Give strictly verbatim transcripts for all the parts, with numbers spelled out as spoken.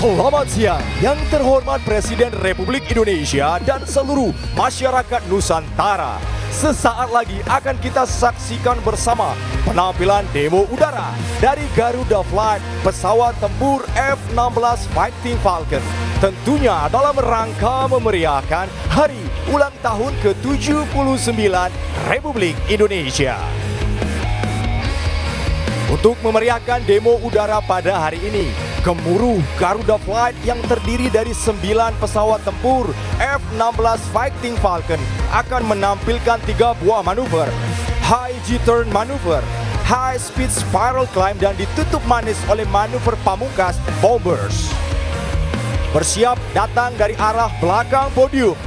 Selamat siang yang terhormat Presiden Republik Indonesia dan seluruh masyarakat Nusantara. Sesaat lagi akan kita saksikan bersama penampilan demo udara dari Garuda Flight, pesawat tempur F enam belas Fighting Falcon. Tentunya dalam rangka memeriahkan hari ulang tahun ke tujuh puluh sembilan Republik Indonesia. Untuk memeriahkan demo udara pada hari ini, gemuruh Garuda Flight yang terdiri dari sembilan pesawat tempur F enam belas Fighting Falcon akan menampilkan tiga buah manuver, High G-Turn Maneuver, High Speed Spiral Climb, dan ditutup manis oleh manuver pamungkas Bombers. Bersiap datang dari arah belakang podium.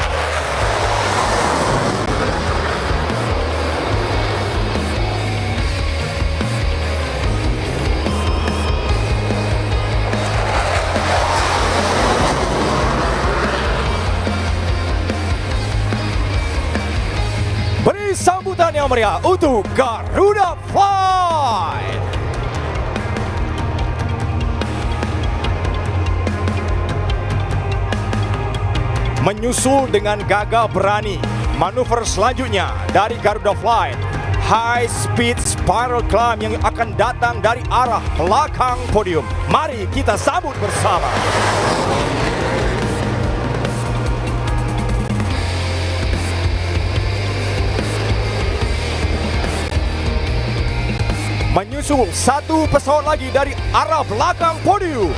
Beri sambutan yang meriah untuk Garuda Flight. Menyusul dengan gagah berani, manuver selanjutnya dari Garuda Flight, High Speed Spiral Climb yang akan datang dari arah belakang podium. Mari kita sambut bersama. Menyusul satu pesawat lagi dari arah belakang podium.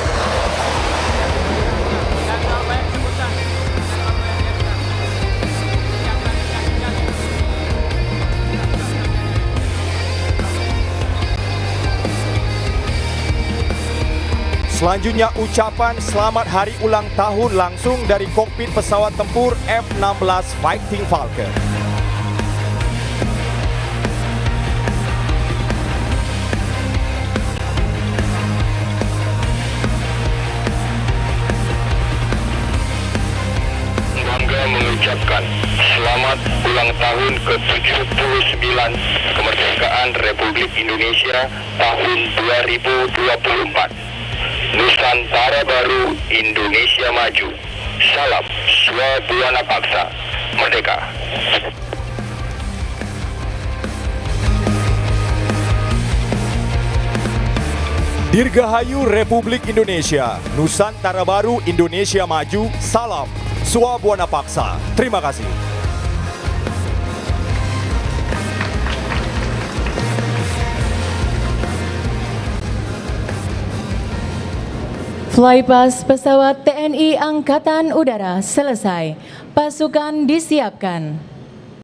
Selanjutnya ucapan selamat hari ulang tahun langsung dari kokpit pesawat tempur F enam belas Fighting Falcon. Mengucapkan selamat ulang tahun ke tujuh puluh sembilan kemerdekaan Republik Indonesia tahun dua ribu dua puluh empat. Nusantara Baru, Indonesia Maju. Salam Swabuana Paksa Merdeka. Dirgahayu Republik Indonesia, Nusantara Baru, Indonesia Maju. Salam Swabuana Paksa. Terima kasih. Flypass pesawat T N I Angkatan Udara selesai. Pasukan disiapkan.